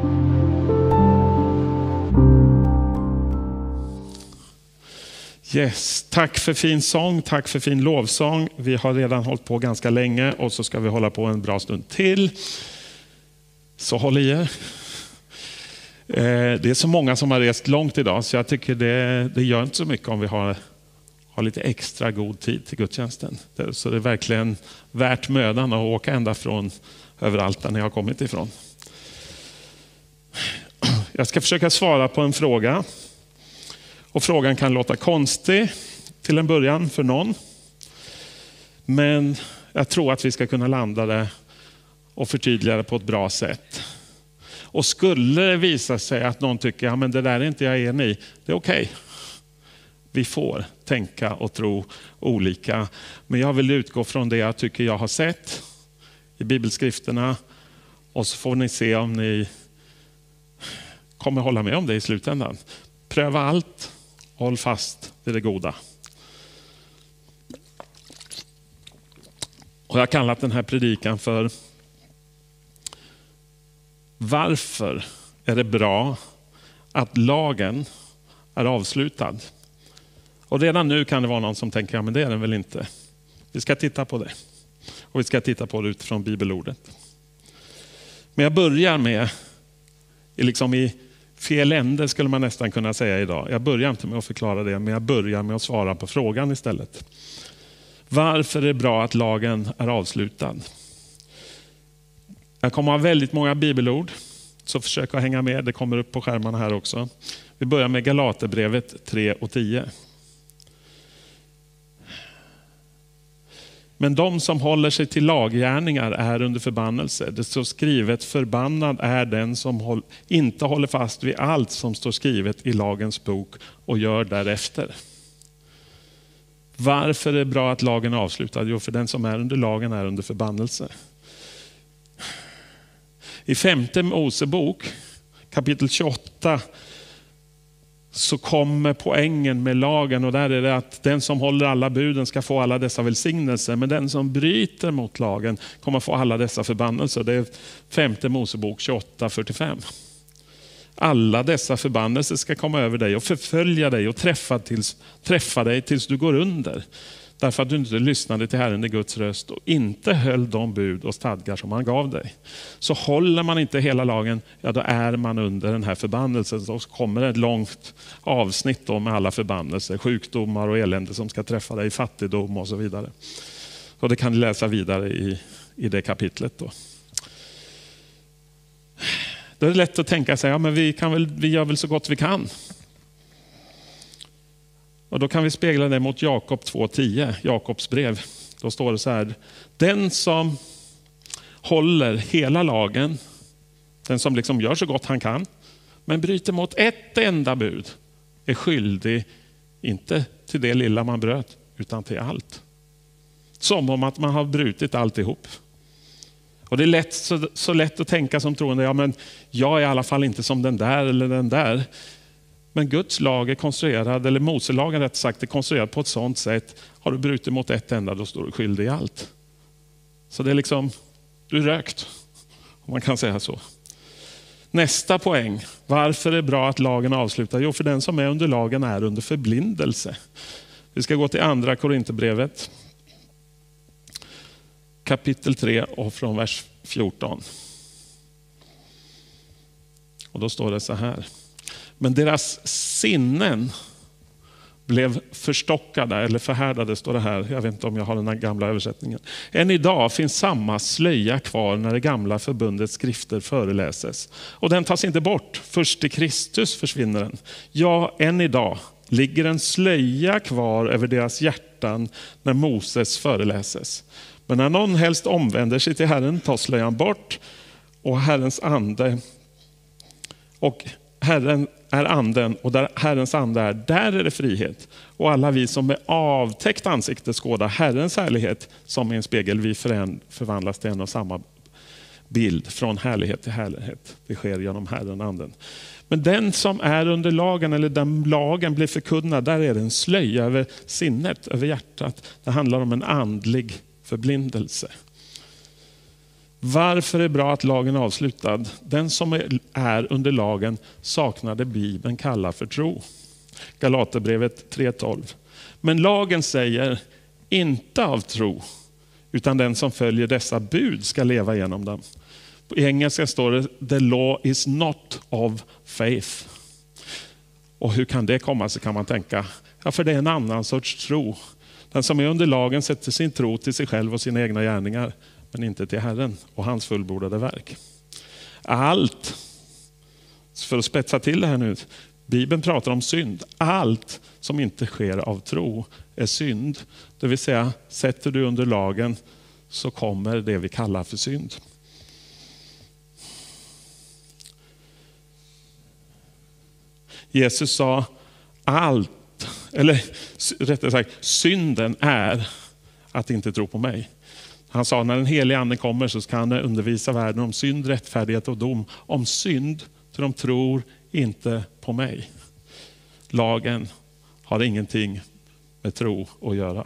Yes, tack för fin sång, tack för fin lovsång. Vi har redan hållit på ganska länge och så ska vi hålla på en bra stund till. Så håll i er. Det är så många som har rest långt idag så jag tycker det gör inte så mycket om vi har lite extra god tid till gudstjänsten. Så det är verkligen värt mödan att åka ända från överallt där ni har kommit ifrån. Jag ska försöka svara på en fråga. Och frågan kan låta konstig till en början för någon. Men jag tror att vi ska kunna landa det och förtydliga det på ett bra sätt. Och skulle det visa sig att någon tycker att det där är inte jag enig i, det är okej. Vi får tänka och tro olika. Men jag vill utgå från det jag tycker jag har sett i bibelskrifterna. Och så får ni se om ni kommer hålla med om det i slutändan. Pröva allt. Håll fast vid det goda. Och jag har kallat den här predikan för varför är det bra att lagen är avslutad? Och redan nu kan det vara någon som tänker, ja men det är den väl inte. Vi ska titta på det. Och vi ska titta på det utifrån bibelordet. Men jag börjar med, i fel ände skulle man nästan kunna säga idag. Jag börjar inte med att förklara det, men jag börjar med att svara på frågan istället. Varför är det bra att lagen är avslutad? Jag kommer ha väldigt många bibelord, så försök att hänga med. Det kommer upp på skärmarna här också. Vi börjar med Galaterbrevet 3 och 10. Men de som håller sig till laggärningar är under förbannelse. Det står skrivet, förbannad är den som inte håller fast vid allt som står skrivet i lagens bok och gör därefter. Varför är det bra att lagen är avslutad? Jo, för den som är under lagen är under förbannelse. I 5:e Mosebok, kapitel 28, så kommer poängen med lagen, och där är det att den som håller alla buden ska få alla dessa välsignelser, men den som bryter mot lagen kommer få alla dessa förbannelser. Det är 5:e Mosebok 28:45. Alla dessa förbannelser ska komma över dig och förfölja dig och träffa dig tills du går under. Därför att du inte lyssnade till Herren i Guds röst och inte höll de bud och stadgar som han gav dig. Så håller man inte hela lagen, ja då är man under den här förbannelsen. Så kommer ett långt avsnitt då med alla förbannelser, sjukdomar och elände som ska träffa dig, fattigdom och så vidare. Och det kan du läsa vidare i det kapitlet då. Då är det lätt att tänka sig, ja men vi gör väl så gott vi kan. Och då kan vi spegla det mot Jakob 2:10, Jakobs brev. Då står det så här: den som håller hela lagen, den som gör så gott han kan, men bryter mot ett enda bud, är skyldig inte till det lilla man bröt, utan till allt. Som om att man har brutit alltihop. Och det är så lätt att tänka som troende, ja men jag är i alla fall inte som den där eller den där. Men Guds lag är konstruerad, eller Moselagen rätt sagt, är konstruerad på ett sådant sätt. Har du brutit mot ett enda, då står du skyldig i allt. Så det är du är rökt, om man kan säga så. Nästa poäng. Varför är det bra att lagen avslutar? Jo, för den som är under lagen är under förblindelse. Vi ska gå till andra Korinthierbrevet. Kapitel 3 och från vers 14. Och då står det så här. Men deras sinnen blev förstockade eller förhärdade, står det här. Jag vet inte om jag har den här gamla översättningen. Än idag finns samma slöja kvar när det gamla förbundets skrifter föreläses. Och den tas inte bort. Först i Kristus försvinner den. Ja, än idag ligger en slöja kvar över deras hjärtan när Moses föreläses. Men när någon helst omvänder sig till Herren tar slöjan bort, och Herrens ande och Herren är anden, och där Herrens ande är, där är det frihet. Och alla vi som med avtäckt ansikte skådar Herrens härlighet som i en spegel, vi förvandlas till en och samma bild från härlighet till härlighet. Det sker genom Herren, anden. Men den som är under lagen, eller den lagen blir förkunnad, där är det en slöja över sinnet, över hjärtat. Det handlar om en andlig förblindelse. Varför är det bra att lagen är avslutad? Den som är under lagen saknar det Bibeln kallar för tro. Galaterbrevet 3:12. Men lagen säger inte av tro, utan den som följer dessa bud ska leva genom dem. På engelska står det the law is not of faith. Och hur kan det komma sig, kan man tänka? Ja, för det är en annan sorts tro. Den som är under lagen sätter sin tro till sig själv och sina egna gärningar, men inte till Herren och hans fullbordade verk. Allt, för att spetsa till det här nu, Bibeln pratar om synd. Allt som inte sker av tro är synd. Det vill säga, sätter du under lagen så kommer det vi kallar för synd. Jesus sa allt, eller rättare sagt, synden är att inte tro på mig. Han sa när den helige ande kommer så ska han undervisa världen om synd, rättfärdighet och dom. Om synd, för de tror inte på mig. Lagen har ingenting med tro att göra.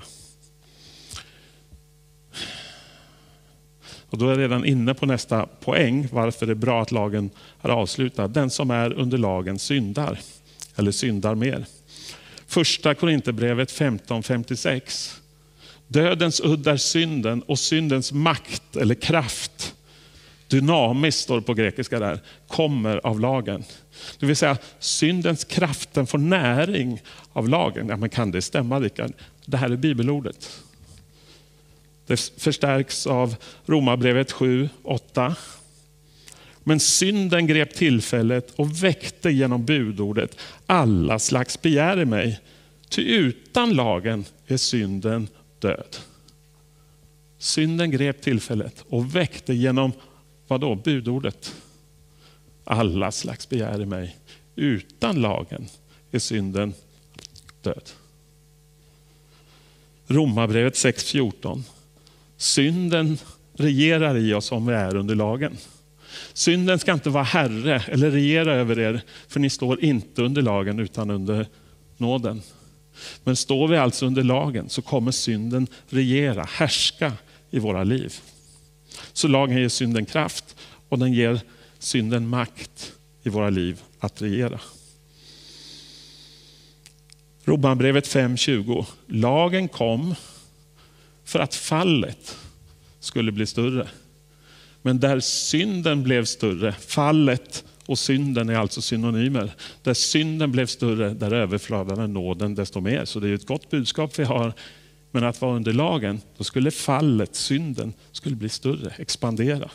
Och då är jag redan inne på nästa poäng, varför det är bra att lagen är avslutad. Den som är under lagen syndar, eller syndar mer. Första Korinthierbrevet 15:56. Dödens udd är synden och syndens makt eller kraft, dynamiskt står det på grekiska där, kommer av lagen. Det vill säga syndens kraft, den får näring av lagen. Ja, men kan det stämma, Rickard? Det här är bibelordet. Det förstärks av Romarbrevet 7:8. Men synden grep tillfället och väckte genom budordet alla slags begär i mig. Ty utan lagen är synden död. Synden grep tillfället och väckte genom, vadå, budordet? Alla slags begär i mig. Utan lagen är synden död. Romarbrevet 6:14. Synden regerar i oss om vi är under lagen. Synden ska inte vara herre eller regera över er, för ni står inte under lagen utan under nåden. Men står vi alltså under lagen så kommer synden regera, härska i våra liv. Så lagen ger synden kraft och den ger synden makt i våra liv att regera. Romarbrevet 5:20. Lagen kom för att fallet skulle bli större. Men där synden blev större, fallet och synden är alltså synonymer. Där synden blev större, där överflödade nåden desto mer. Så det är ett gott budskap vi har. Men att vara under lagen, då skulle fallet, synden, skulle bli större, expandera.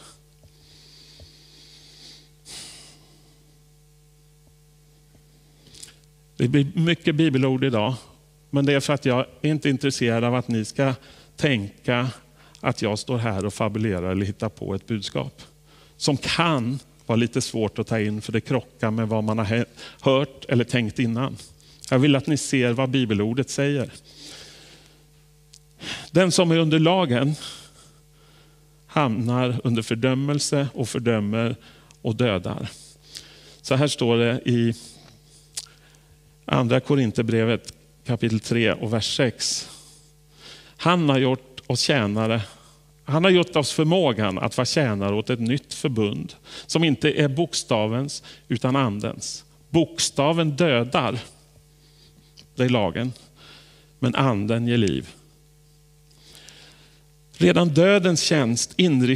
Det blir mycket bibelord idag. Men det är för att jag är inte intresserad av att ni ska tänka att jag står här och fabulerar eller hittar på ett budskap. Som kan vara lite svårt att ta in för det krockar med vad man har hört eller tänkt innan. Jag vill att ni ser vad bibelordet säger. Den som är under lagen hamnar under fördömelse och fördömer och dödar. Så här står det i andra Korinthierbrevet kapitel 3 och vers 6. Han har gjort oss tjänare. Han har gjort oss förmågan att vara tjänare åt ett nytt förbund som inte är bokstavens utan andens. Bokstaven dödar, det är lagen, men anden ger liv. Om redan dödens tjänst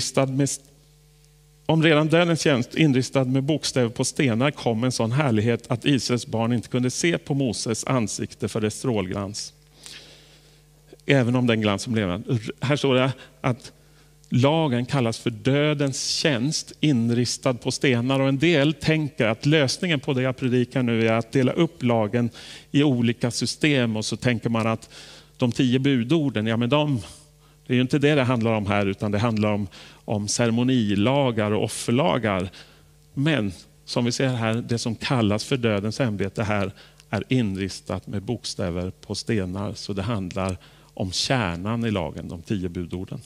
inristad med bokstäver på stenar kom en sån härlighet att Israels barn inte kunde se på Moses ansikte för dess strålglans. Även om den glans som blev. Här står det att lagen kallas för dödens tjänst inristad på stenar. Och en del tänker att lösningen på det jag predikar nu är att dela upp lagen i olika system. Och så tänker man att de 10 budorden, ja men det är ju inte det handlar om här, utan det handlar om ceremonilagar och offerlagar. Men som vi ser här, det som kallas för dödens ämbete här är inristat med bokstäver på stenar. Så det handlar om kärnan i lagen, de 10 budorden.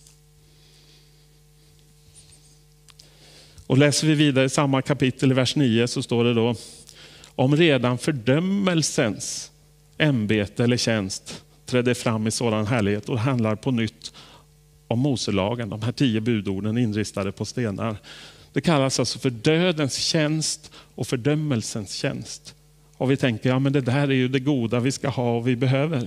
Och läser vi vidare i samma kapitel i vers 9 så står det då: om redan fördömelsens ämbete eller tjänst trädde fram i sådan härlighet och handlar på nytt om Moselagen, de här 10 budorden inristade på stenar. Det kallas alltså för dödens tjänst och fördömelsens tjänst. Och vi tänker, ja men det där är ju det goda vi ska ha och vi behöver.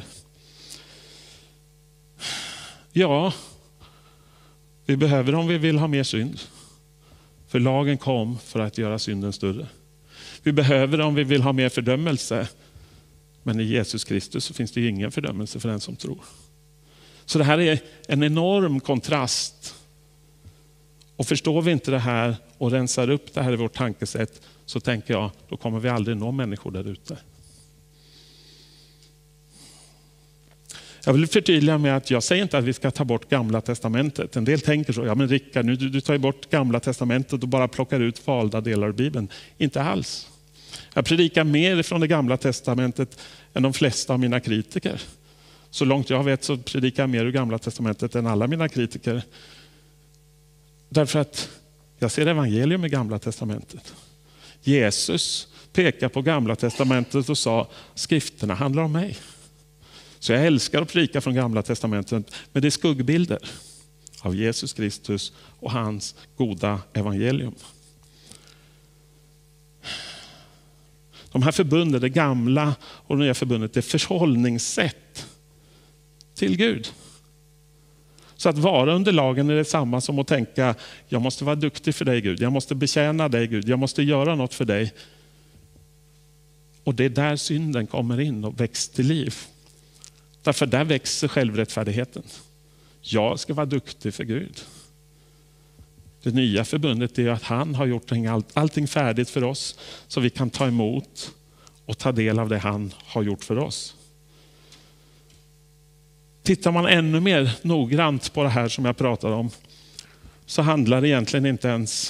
Ja, vi behöver om vi vill ha mer synd. För lagen kom för att göra synden större. Vi behöver om vi vill ha mer fördömelse. Men i Jesus Kristus så finns det ingen fördömelse för den som tror. Så det här är en enorm kontrast. Och förstår vi inte det här och rensar upp det här i vårt tankesätt, så tänker jag, då kommer vi aldrig nå människor där ute. Jag vill förtydliga med att jag säger inte att vi ska ta bort Gamla testamentet. En del tänker så, ja men Rickard, nu du tar ju bort Gamla testamentet och bara plockar ut valda delar av Bibeln. Inte alls. Jag predikar mer från det Gamla testamentet än de flesta av mina kritiker. Så långt jag vet så predikar jag mer ur Gamla testamentet än alla mina kritiker. Därför att jag ser evangelium i Gamla testamentet. Jesus pekar på Gamla testamentet och sa, skrifterna handlar om mig. Så jag älskar att predika från Gamla testamentet, men det är skuggbilder av Jesus Kristus och hans goda evangelium. De här förbunden, det gamla och det nya förbundet, det är förhållningssätt till Gud. Så att vara under lagen är det samma som att tänka, jag måste vara duktig för dig Gud, jag måste betjäna dig Gud, jag måste göra något för dig. Och det är där synden kommer in och väcks till liv. Därför där växer självrättfärdigheten. Jag ska vara duktig för Gud. Det nya förbundet är att han har gjort allting färdigt för oss så vi kan ta emot och ta del av det han har gjort för oss. Tittar man ännu mer noggrant på det här som jag pratar om, så handlar det egentligen inte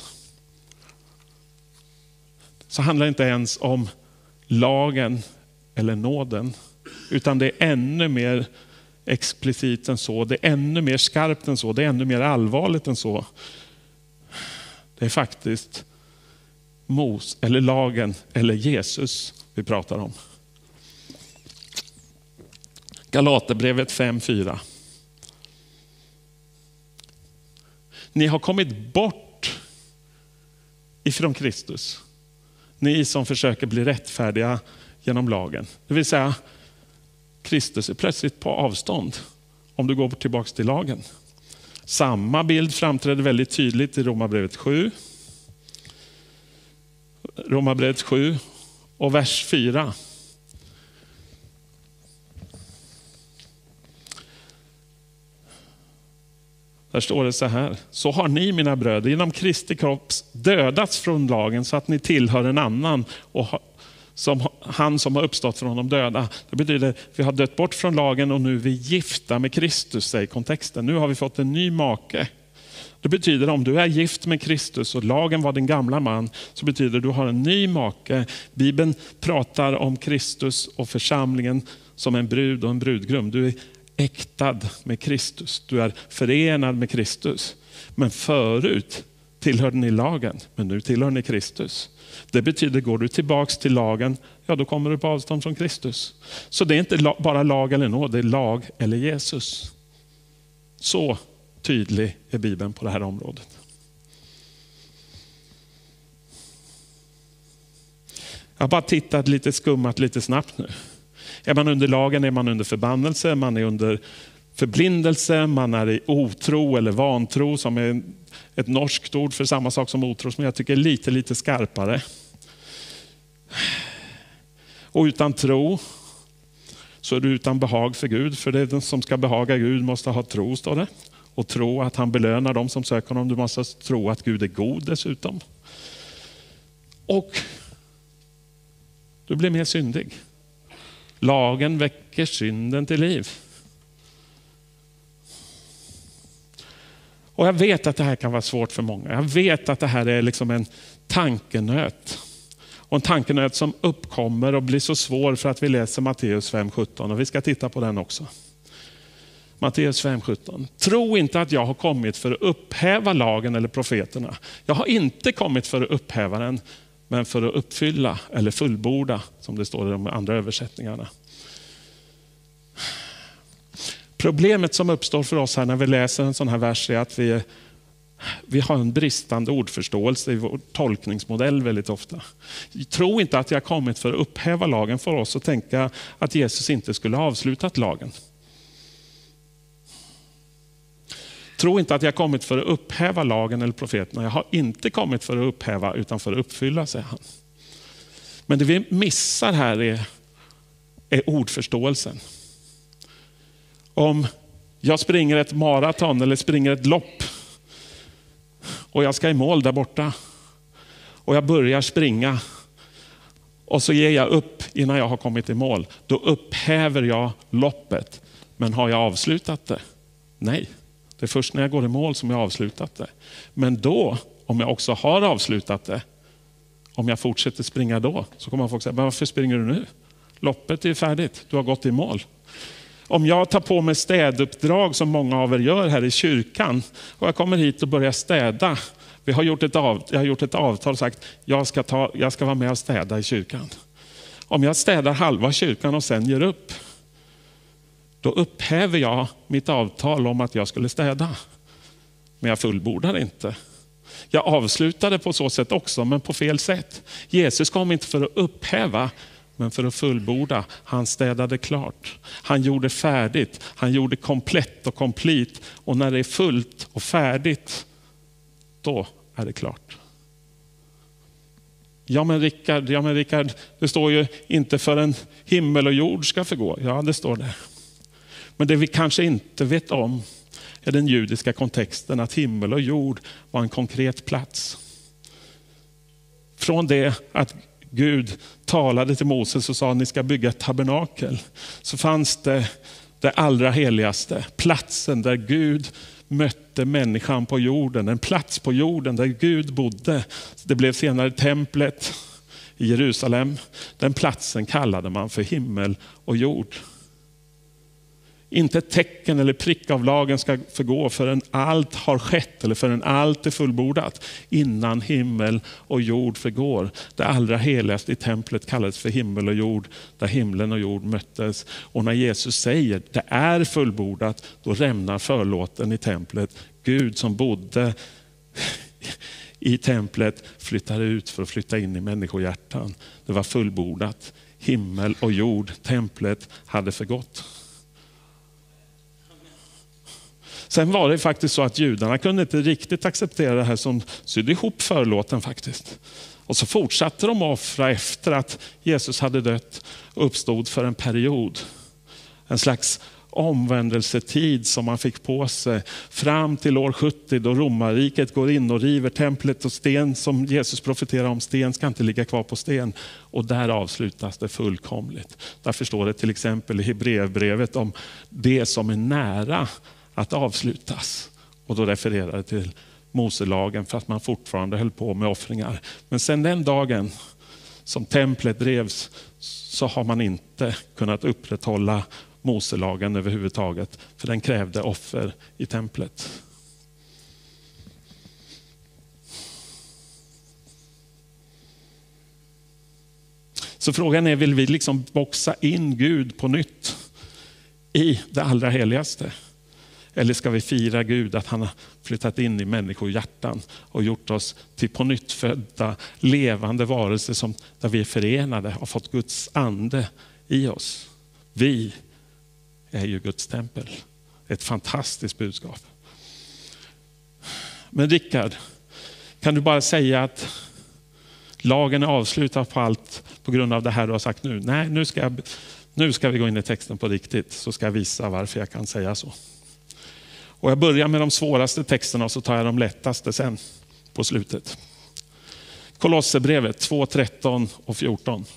ens om lagen eller nåden, utan det är ännu mer explicit än så, det är ännu mer skarpt än så, det är ännu mer allvarligt än så. Det är faktiskt eller lagen eller Jesus vi pratar om. Galaterbrevet 5:4. Ni har kommit bort ifrån Kristus. Ni som försöker bli rättfärdiga genom lagen. Det vill säga, Kristus är plötsligt på avstånd om du går tillbaka till lagen. Samma bild framträder väldigt tydligt i Romarbrevet 7. Romarbrevet 7 och vers 4. Där står det så här. Så har ni, mina bröder, genom Kristi kropp dödats från lagen så att ni tillhör en annan och han som har uppstått från de döda. Det betyder att vi har dött bort från lagen och nu är vi gifta med Kristus, säger kontexten. Nu har vi fått en ny make. Det betyder att om du är gift med Kristus och lagen var din gamla man, så betyder det att du har en ny make. Bibeln pratar om Kristus och församlingen som en brud och en brudgrum. Du är äktad med Kristus. Du är förenad med Kristus. Men förut tillhörde ni lagen, men nu tillhör ni Kristus. Det betyder, går du tillbaks till lagen, ja då kommer du på avstånd från Kristus. Så det är inte bara lag eller nåd, det är lag eller Jesus. Så tydlig är Bibeln på det här området. Jag har bara tittat lite, skummat lite snabbt nu. Är man under lagen är man under förbannelse, man är under förblindelse, man är i otro eller vantro, som är ett norskt ord för samma sak som otro, som jag tycker är lite skarpare. Och utan tro så är du utan behag för Gud, för det som ska behaga Gud måste ha tro, står det. Och tro att han belönar dem som söker honom. Du måste tro att Gud är god dessutom. Och du blir mer syndig. Lagen väcker synden till liv. Och jag vet att det här kan vara svårt för många. Jag vet att det här är liksom en tankenöt. Och en tankenöt som uppkommer och blir så svår för att vi läser Matteus 5:17. Och vi ska titta på den också. Matteus 5:17. Tro inte att jag har kommit för att upphäva lagen eller profeterna. Jag har inte kommit för att upphäva den, men för att uppfylla eller fullborda, som det står i de andra översättningarna. Problemet som uppstår för oss här när vi läser en sån här vers är att vi har en bristande ordförståelse i vår tolkningsmodell väldigt ofta. Tro inte att jag har kommit för att upphäva lagen för oss och tänka att Jesus inte skulle ha avslutat lagen. Tro inte att jag har kommit för att upphäva lagen eller profeterna. Jag har inte kommit för att upphäva utan för att uppfylla, säger han. Men det vi missar här är ordförståelsen. Om jag springer ett maraton eller springer ett lopp och jag ska i mål där borta och jag börjar springa och så ger jag upp innan jag har kommit i mål, då upphäver jag loppet. Men har jag avslutat det? Nej, det är först när jag går i mål som jag har avslutat det. Men då, om jag också har avslutat det, om jag fortsätter springa då, så kommer folk säga, men varför springer du nu? Loppet är färdigt, du har gått i mål. Om jag tar på mig städuppdrag som många av er gör här i kyrkan och jag kommer hit och börjar städa. Jag har gjort ett avtal och sagt jag ska vara med och städa i kyrkan. Om jag städar halva kyrkan och sen ger upp, då upphäver jag mitt avtal om att jag skulle städa. Men jag fullbordar inte. Jag avslutade på så sätt också, men på fel sätt. Jesus kom inte för att upphäva, men för att fullborda. Han städade klart. Han gjorde färdigt. Han gjorde komplett och komplet. Och när det är fullt och färdigt, då är det klart. Ja men Rickard, det står ju inte för en himmel och jord ska förgå. Ja, det står det. Men det vi kanske inte vet om är den judiska kontexten, att himmel och jord var en konkret plats. Från det att Gud talade till Moses och sa att ni ska bygga ett tabernakel, så fanns det allra heligaste, platsen där Gud mötte människan på jorden, en plats på jorden där Gud bodde. Det blev senare templet i Jerusalem. Den platsen kallade man för himmel och jord. Inte ett tecken eller prick av lagen ska förgå förrän allt har skett eller förrän allt är fullbordat. Innan himmel och jord förgår. Det allra heligaste i templet kallades för himmel och jord, där himlen och jord möttes. Och när Jesus säger det är fullbordat, då rämnar förlåten i templet. Gud som bodde i templet flyttar ut för att flytta in i människohjärtan. Det var fullbordat. Himmel och jord, templet hade förgått. Sen var det faktiskt så att judarna kunde inte riktigt acceptera det här som sydde ihop förlåten faktiskt. Och så fortsatte de offra efter att Jesus hade dött och uppstod för en period. En slags omvändelsetid som man fick på sig fram till år 70 då romarriket går in och river templet och sten som Jesus profeterar om, sten ska inte ligga kvar på sten. Och där avslutas det fullkomligt. Därför står det till exempel i Hebreerbrevet om det som är nära att avslutas. Och då refererar det till Moselagen för att man fortfarande höll på med offringar. Men sen den dagen som templet drevs så har man inte kunnat upprätthålla Moselagen överhuvudtaget. För den krävde offer i templet. Så frågan är, vill vi liksom boxa in Gud på nytt i det allra heligaste? Eller ska vi fira Gud att han har flyttat in i människohjärtan och gjort oss till på nytt födda levande varelser där vi är förenade och har fått Guds ande i oss. Vi är ju Guds tempel. Ett fantastiskt budskap. Men Rickard, kan du bara säga att lagen är avslutad på allt på grund av det här du har sagt nu? Nej, nu ska vi gå in i texten på riktigt, så ska jag visa varför jag kan säga så. Och jag börjar med de svåraste texterna och så tar jag de lättaste sen på slutet. Kolosserbrevet 2, 13 och 14.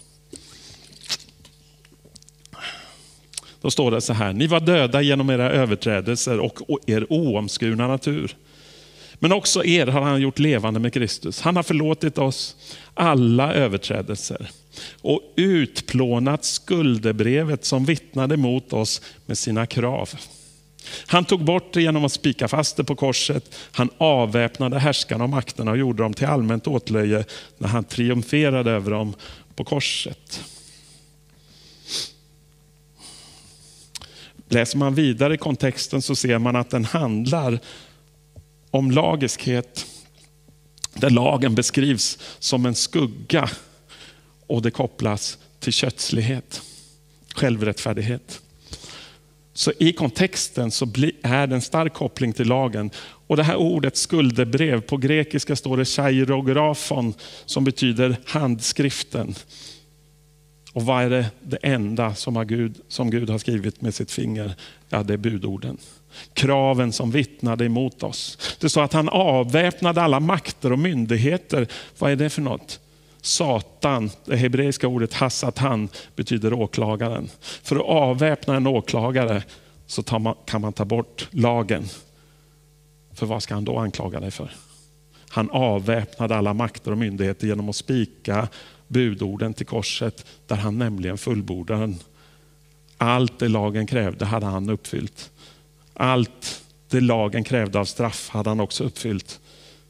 Då står det så här: ni var döda genom era överträdelser och er oomskurna natur. Men också er har han gjort levande med Kristus. Han har förlåtit oss alla överträdelser och utplånat skuldebrevet som vittnade mot oss med sina krav. Han tog bort det genom att spika fast det på korset. Han avväpnade härskarna och makterna och gjorde dem till allmänt åtlöje när han triumferade över dem på korset. Läser man vidare i kontexten så ser man att den handlar om lagiskhet. Där lagen beskrivs som en skugga och det kopplas till kötslighet, självrättfärdighet. Så i kontexten så är det en stark koppling till lagen. Och det här ordet skuldebrev, på grekiska står det chairografon som betyder handskriften. Och vad är det enda som Gud har skrivit med sitt finger? Ja, det är budorden. Kraven som vittnade emot oss. Det står att han avväpnade alla makter och myndigheter. Vad är det för något? Satan, det hebreiska ordet hasatan, betyder åklagaren. För att avväpna en åklagare så kan man ta bort lagen. För vad ska han då anklaga dig för? Han avväpnade alla makter och myndigheter genom att spika budorden till korset, där han nämligen fullbordade den. Allt det lagen krävde hade han uppfyllt. Allt det lagen krävde av straff hade han också uppfyllt.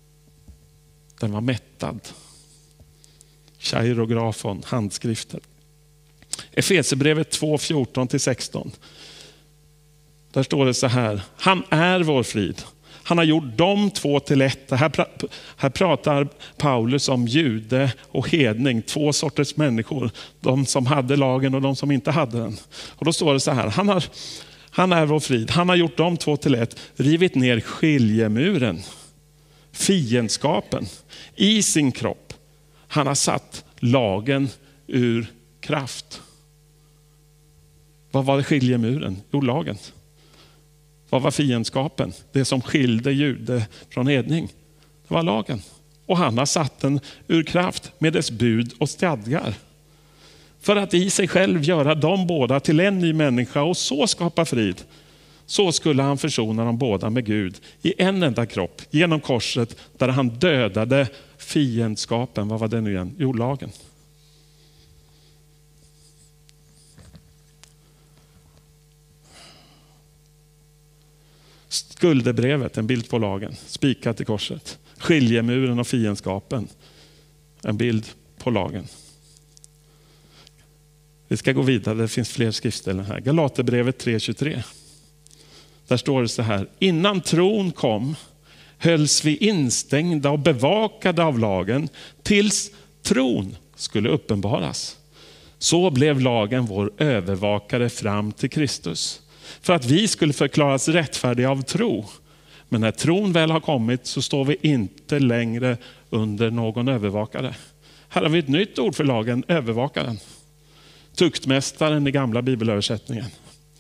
Den var mättad. Chairografon, handskrifter. Efesierbrevet 2:14-16. Där står det så här: han är vår frid. Han har gjort de två till ett. Här pratar Paulus om jude och hedning, två sorters människor. De som hade lagen och de som inte hade den. Och då står det så här: han är vår frid. Han har gjort de två till ett, rivit ner skiljemuren, fiendskapen i sin kropp. Han har satt lagen ur kraft. Vad var det skiljemuren? Jo, lagen. Vad var fiendskapen? Det som skilde jude från hedning. Det var lagen. Och han har satt den ur kraft med dess bud och stadgar. För att i sig själv göra dem båda till en ny människa och så skapa frid. Så skulle han försona dem båda med Gud i en enda kropp genom korset, där han dödade fiendskapen. Vad var det nu igen? Jo, lagen. Skuldebrevet, en bild på lagen, spikat i korset. Skiljemuren och fiendskapen, en bild på lagen. Vi ska gå vidare, det finns fler skriftställen här. Galaterbrevet 3:23. Där står det så här: innan tron kom hölls vi instängda och bevakade av lagen tills tron skulle uppenbaras. Så blev lagen vår övervakare fram till Kristus, för att vi skulle förklaras rättfärdiga av tro. Men när tron väl har kommit så står vi inte längre under någon övervakare. Här har vi ett nytt ord för lagen, övervakaren. Tuktmästaren i gamla bibelöversättningen.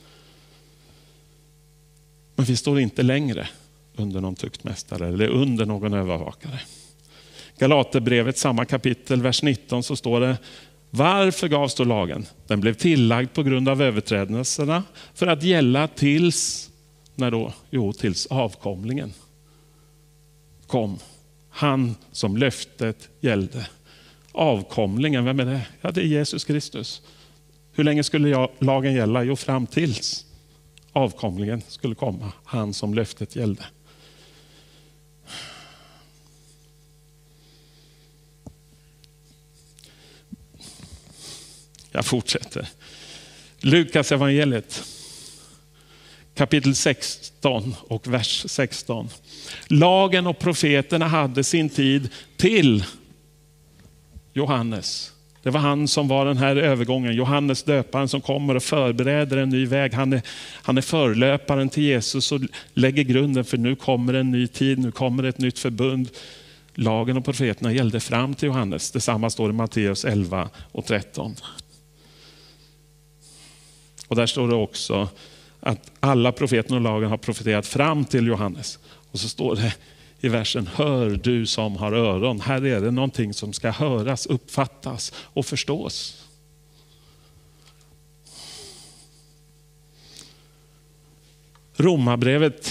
Men vi står inte längre under någon tuktmästare eller under någon övervakare. Galaterbrevet, samma kapitel, vers 19, så står det: varför gavs då lagen? Den blev tillagd på grund av överträdelserna för att gälla tills, när då? Jo, tills avkomlingen kom. Han som löftet gällde. Avkomlingen, vem är det? Ja, det är Jesus Kristus. Hur länge skulle lagen gälla? Jo, fram tills avkomlingen skulle komma. Han som löftet gällde. Jag fortsätter. Lukas evangeliet, kapitel 16 och vers 16. Lagen och profeterna hade sin tid till Johannes. Det var han som var den här övergången. Johannes döparen som kommer och förbereder en ny väg. Han är förlöparen till Jesus och lägger grunden, för nu kommer en ny tid. Nu kommer ett nytt förbund. Lagen och profeterna gällde fram till Johannes. Detsamma står i Matteus 11:13. Och där står det också att alla profeterna och lagen har profeterat fram till Johannes. Och så står det i versen: hör du som har öron. Här är det någonting som ska höras, uppfattas och förstås. Romarbrevet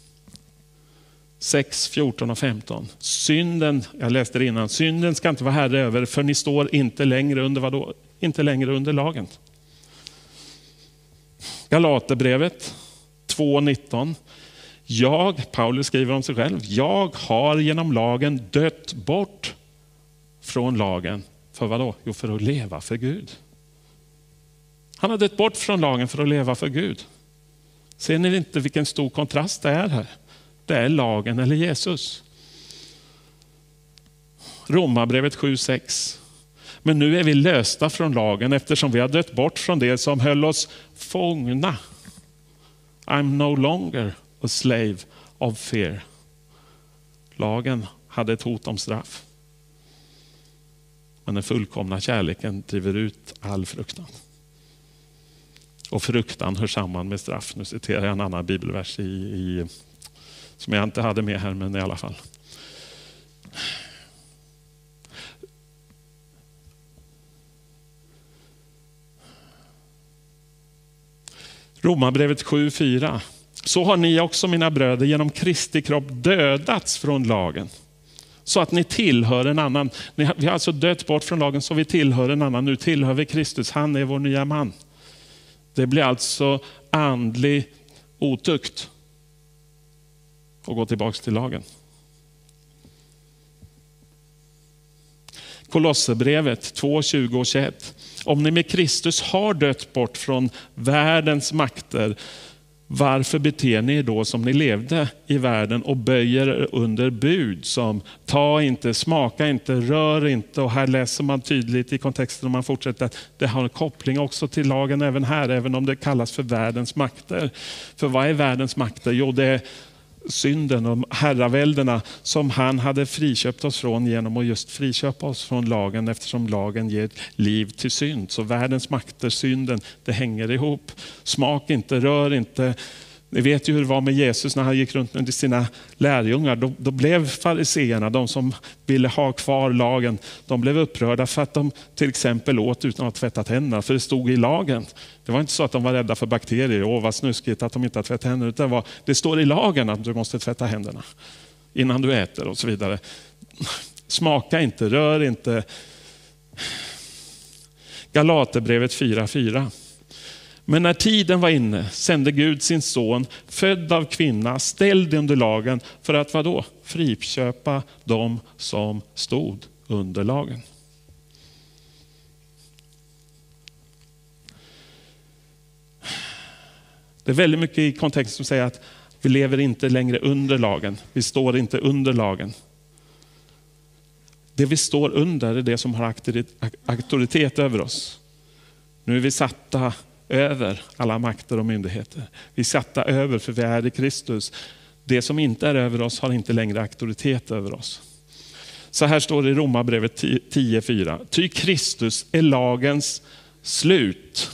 6, 14 och 15. Synden, jag läste det innan, synden ska inte vara herre över, för ni står inte längre under vadå? Inte längre under lagen. Galaterbrevet 2:19. Paulus skriver om sig själv: jag har genom lagen dött bort från lagen. För vad då? Jo, för att leva för Gud. Han har dött bort från lagen för att leva för Gud. Ser ni inte vilken stor kontrast det är här? Det är lagen eller Jesus. Romarbrevet 7:6. Men nu är vi lösta från lagen eftersom vi har dött bort från det som höll oss fångna. I'm no longer a slave of fear. Lagen hade ett hot om straff. Men den fullkomna kärleken driver ut all fruktan. Och fruktan hör samman med straff. Nu citerar jag en annan bibelvers som jag inte hade med här, men i alla fall. Romarbrevet 7:4. Så har ni också, mina bröder, genom Kristi kropp dödats från lagen. Så att ni tillhör en annan. Vi har alltså dött bort från lagen så vi tillhör en annan. Nu tillhör vi Kristus. Han är vår nya man. Det blir alltså andlig otukt och gå tillbaka till lagen. Kolosserbrevet 2:20 och 21. Om ni med Kristus har dött bort från världens makter, varför beter ni er då som ni levde i världen och böjer er under bud som ta inte, smaka inte, rör inte? Och här läser man tydligt i kontexten om man fortsätter att det har en koppling också till lagen även här, även om det kallas för världens makter. För vad är världens makter? Jo, det är synden och herraväldena som han hade friköpt oss från genom att just friköpa oss från lagen, eftersom lagen ger liv till synd. Så världens makter, synden, det hänger ihop. Smak inte, rör inte. Ni vet ju hur det var med Jesus när han gick runt med sina lärjungar. Då blev fariseerna, de som ville ha kvar lagen, de blev upprörda för att de till exempel åt utan att tvätta tänderna. För det stod i lagen. Det var inte så att de var rädda för bakterier. Åh, vad snuskigt att de inte har tvättat händerna. Utan det står i lagen att du måste tvätta händerna innan du äter och så vidare. Smaka inte, rör inte. Galaterbrevet 4:4. Men när tiden var inne sände Gud sin son, född av kvinna, ställd under lagen, för att vadå? Friköpa dem som stod under lagen. Det är väldigt mycket i kontexten som säger att vi lever inte längre under lagen. Vi står inte under lagen. Det vi står under är det som har auktoritet över oss. Nu är vi satta över alla makter och myndigheter. Vi är satta över för vi är i Kristus. Det som inte är över oss har inte längre auktoritet över oss. Så här står det i Romarbrevet 10:4. Ty Kristus är lagens slut.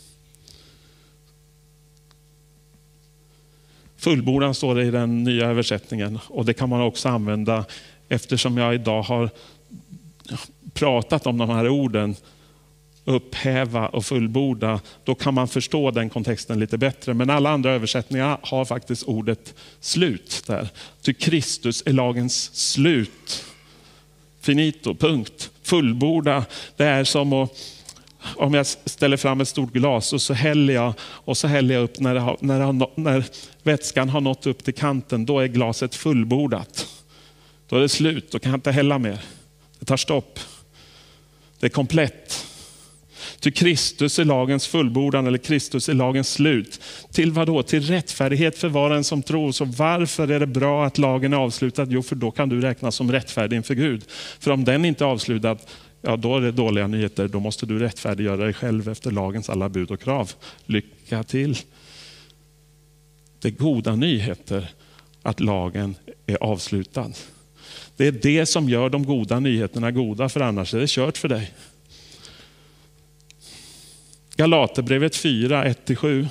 Fullbordan står det i den nya översättningen, och det kan man också använda eftersom jag idag har pratat om de här orden. Upphäva och fullborda, då kan man förstå den kontexten lite bättre. Men alla andra översättningar har faktiskt ordet slut där. Ty Kristus är lagens slut. Finito, punkt. Fullborda, det är som om jag ställer fram ett stort glas och så häller jag upp när vätskan har nått upp till kanten, då är glaset fullbordat. Då är det slut, då kan jag inte hälla mer. Det tar stopp. Det är komplett. Till Kristus är lagens fullbordan, eller Kristus är lagens slut. Till vad då? Till rättfärdighet för var och en som tror. Så varför är det bra att lagen är avslutad? Jo, för då kan du räknas som rättfärdig inför Gud. För om den inte är avslutad, ja, då är det dåliga nyheter. Då måste du rättfärdiggöra dig själv efter lagens alla bud och krav. Lycka till. Det är goda nyheter att lagen är avslutad. Det är det som gör de goda nyheterna goda, för annars är det kört för dig. Galaterbrevet 4:1-7.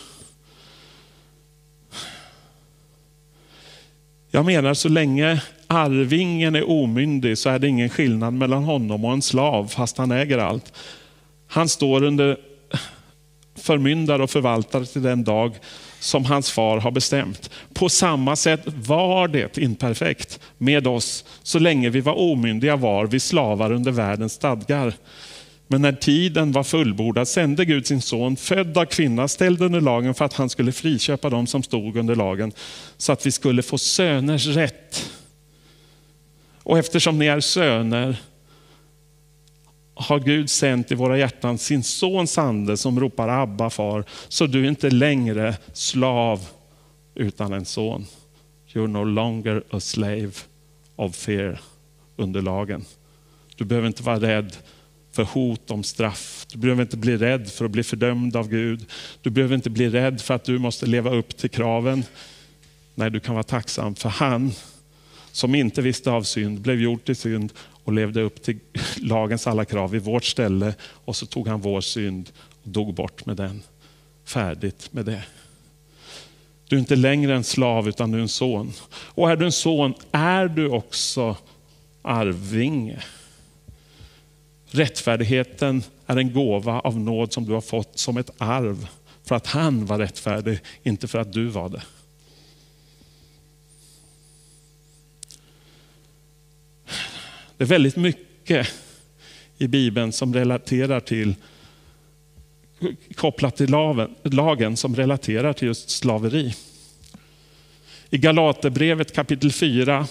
Jag menar, så länge arvingen är omyndig så är det ingen skillnad mellan honom och en slav, fast han äger allt. Han står under förmyndare och förvaltare till den dag som hans far har bestämt. På samma sätt var det imperfekt med oss. Så länge vi var omyndiga var vi slavar under världens stadgar. Men när tiden var fullbordad sände Gud sin son, född av kvinna, ställd under lagen, för att han skulle friköpa dem som stod under lagen, så att vi skulle få söners rätt. Och eftersom ni är söner har Gud sänt i våra hjärtan sin sons ande som ropar Abba, far, så du är inte längre slav utan en son. You're no longer a slave of fear under lagen. Du behöver inte vara rädd för hot om straff. Du behöver inte bli rädd för att bli fördömd av Gud. Du behöver inte bli rädd för att du måste leva upp till kraven. Nej, du kan vara tacksam för han som inte visste av synd blev gjord till synd och levde upp till lagens alla krav i vårt ställe. Och så tog han vår synd och dog bort med den. Färdigt med det. Du är inte längre en slav utan du är en son. Och är du en son är du också arvinge. Rättfärdigheten är en gåva av nåd som du har fått som ett arv. För att han var rättfärdig, inte för att du var det. Det är väldigt mycket i Bibeln som relaterar till, kopplat till lagen som relaterar till just slaveri. I Galaterbrevet kapitel 4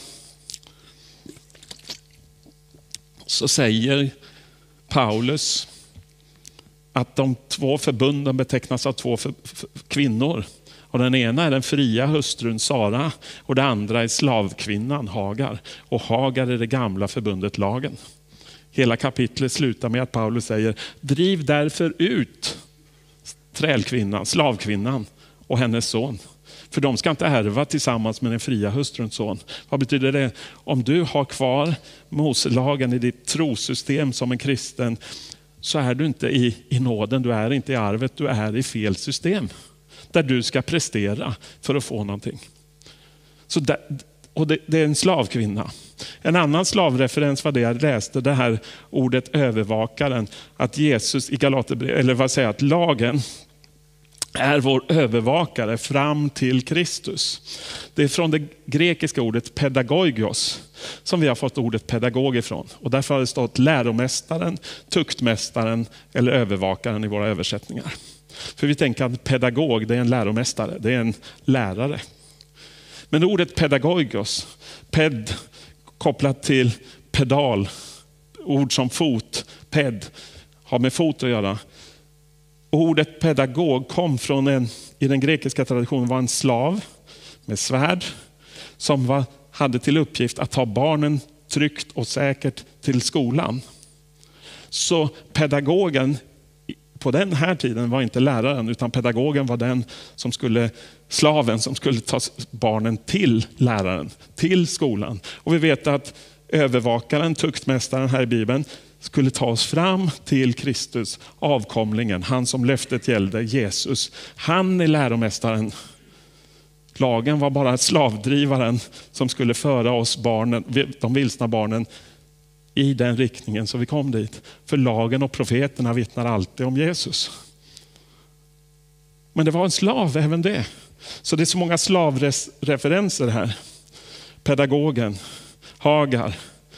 så säger Paulus att de två förbunden betecknas av två kvinnor. Och den ena är den fria hustrun Sara och det andra är slavkvinnan Hagar. Och Hagar är det gamla förbundet lagen. Hela kapitlet slutar med att Paulus säger: driv därför ut trälkvinnan, slavkvinnan och hennes son. För de ska inte ärva tillsammans med den fria hustruns son. Vad betyder det? Om du har kvar Moselagen i ditt trosystem som en kristen så är du inte i nåden, du är inte i arvet, du är i fel system. Där du ska prestera för att få någonting. Så det är en slavkvinna. En annan slavreferens var det jag läste, det här ordet övervakaren. Att Jesus i Galaterbrevet, eller vad säger jag, att lagen är vår övervakare fram till Kristus. Det är från det grekiska ordet pedagogios som vi har fått ordet pedagog ifrån. Och därför har det stått läromästaren, tuktmästaren eller övervakaren i våra översättningar. För vi tänker att pedagog, det är en läromästare, det är en lärare. Men ordet pedagogios, ped kopplat till pedal, ord som fot, ped har med fot att göra. Och ordet pedagog kom från i den grekiska traditionen var en slav med svärd som hade till uppgift att ta barnen tryggt och säkert till skolan. Så pedagogen på den här tiden var inte läraren utan pedagogen var den slaven som skulle ta barnen till läraren, till skolan. Och vi vet att övervakaren, tuktmästaren här i Bibeln skulle ta oss fram till Kristus, avkomlingen, han som löftet gällde, Jesus. Han är läromästaren. Lagen var bara slavdrivaren som skulle föra oss barnen, de vilsna barnen i den riktningen så vi kom dit. För lagen och profeterna vittnar alltid om Jesus. Men det var en slav även det. Så det är så många slavreferenser här. Pedagogen, Hagar.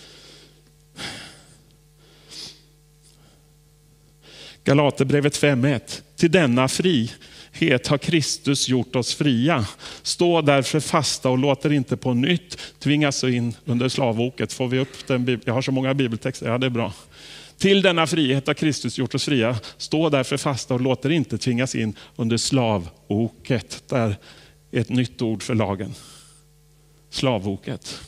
Galaterbrevet 5:1. Till denna frihet har Kristus gjort oss fria. Stå därför fasta och låter inte på nytt tvingas in under slavoket. Får vi upp den? Jag har så många bibeltexter, ja det är bra. Till denna frihet har Kristus gjort oss fria. Stå därför fasta och låter inte tvingas in under slavoket. Där är ett nytt ord för lagen. Slavoket.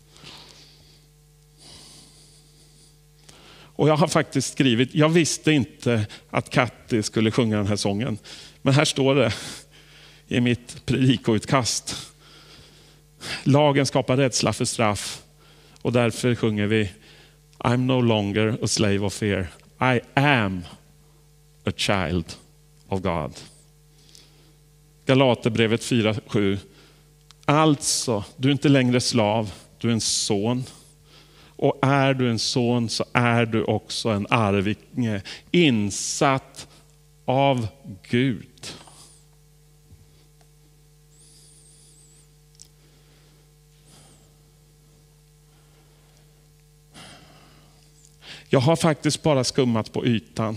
Och jag har faktiskt skrivit, jag visste inte att Katti skulle sjunga den här sången. Men här står det i mitt predikoutkast. Lagen skapar rädsla för straff och därför sjunger vi I'm no longer a slave of fear. I am a child of God. Galaterbrevet 4:7. Alltså, du är inte längre slav, du är en son. Och är du en son så är du också en arvinge, insatt av Gud. Jag har faktiskt bara skummat på ytan.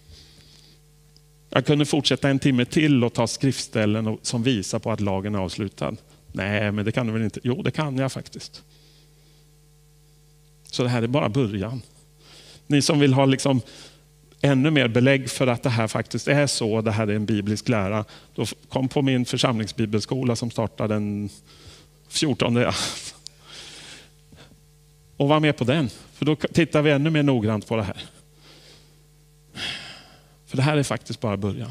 Jag kunde fortsätta en timme till och ta skriftställen som visar på att lagen är avslutad. Nej, men det kan du väl inte? Jo, det kan jag faktiskt. Så det här är bara början. Ni som vill ha ännu mer belägg för att det här faktiskt är så, det här är en biblisk lära, då kom på min församlingsbibelskola som startade den 14. Och var med på den. För då tittar vi ännu mer noggrant på det här. För det här är faktiskt bara början.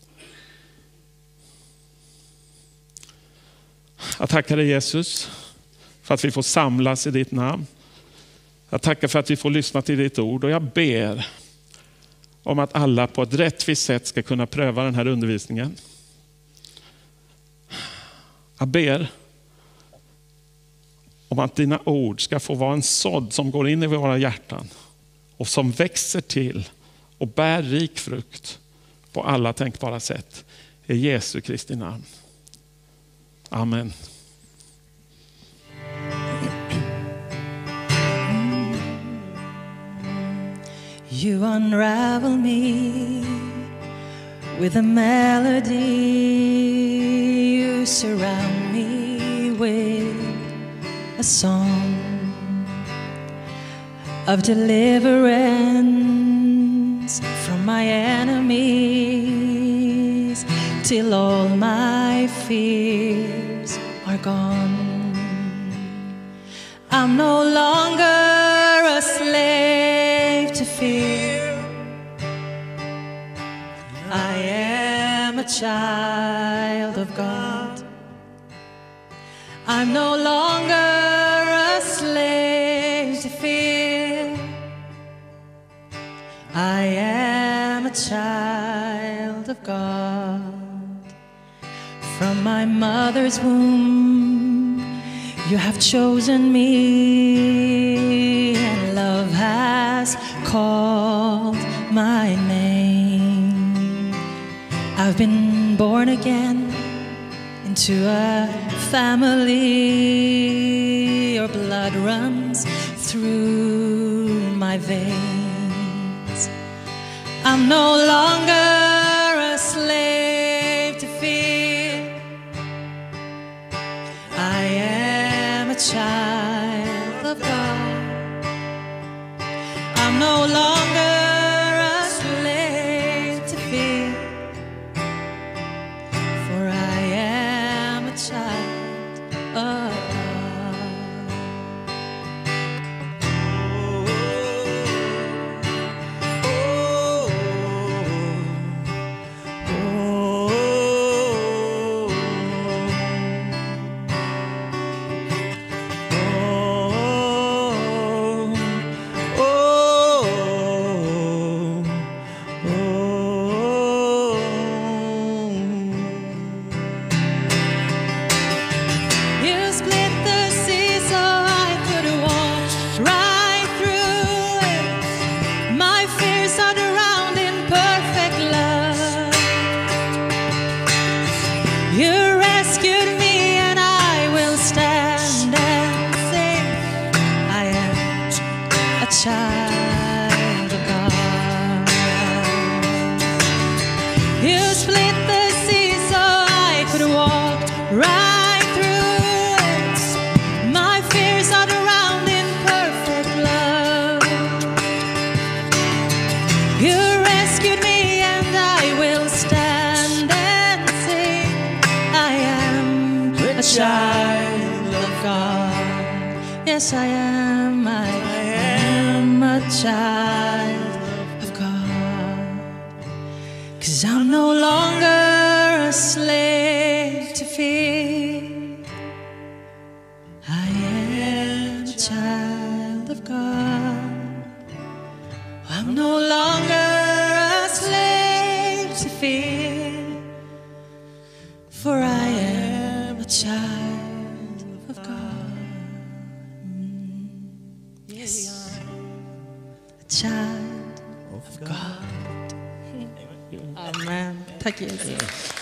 Jag tackar dig Jesus för att vi får samlas i ditt namn. Jag tackar för att vi får lyssna till ditt ord och jag ber om att alla på ett rättvist sätt ska kunna pröva den här undervisningen. Jag ber om att dina ord ska få vara en sådd som går in i våra hjärtan och som växer till och bär rik frukt på alla tänkbara sätt. I Jesu Kristi namn. Amen. You unravel me with a melody. You surround me with a song of deliverance from my enemies till all my fears are gone. I'm no longer a slave to fear. I am a child of God. I'm no longer a slave to fear. I am a child of God. From my mother's womb, you have chosen me, and love has called my name. I've been born again into a family. Your blood runs through my veins. I'm no longer a slave to fear. I am a child of God. I'm no longer a slave to fear, for I am a child of God. You split the sea so I could walk right through it. My fears are drowned in perfect love. You rescued me and I will stand and sing. I am a child of God. You split the sea so I could walk right through it. My fears are drowned in perfect love. You rescued me and I will stand and sing. I am a child of God. Yes, I am. I am a child of God. 'Cause I'm no longer a slave to fear. I am a child of God. I'm no longer a slave to fear, for I am a child of God. Yes, a child of God. Amen. Tack Jesus.